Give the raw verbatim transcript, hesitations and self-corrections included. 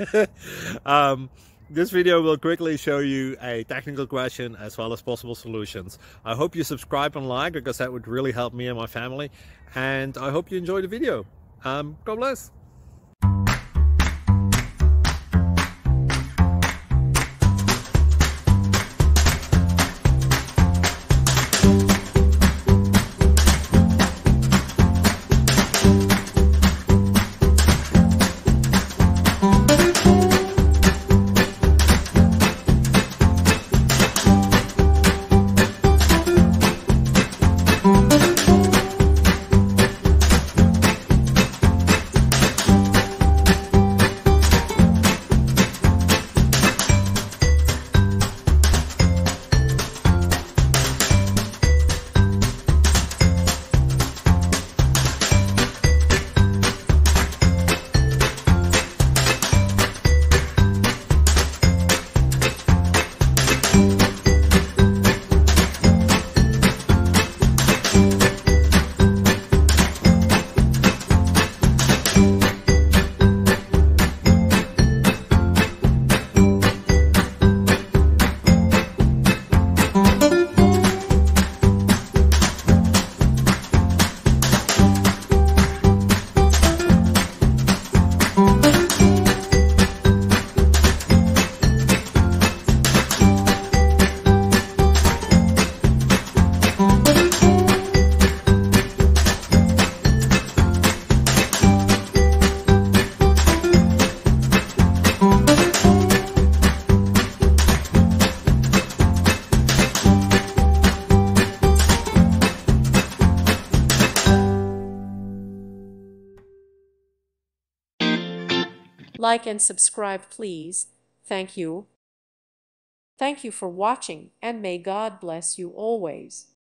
um, this video will quickly show you a technical question as well as possible solutions. I hope you subscribe and like, because that would really help me and my family. And I hope you enjoy the video. Um, God bless. Like and subscribe, please. Thank you. Thank you for watching, and may God bless you always.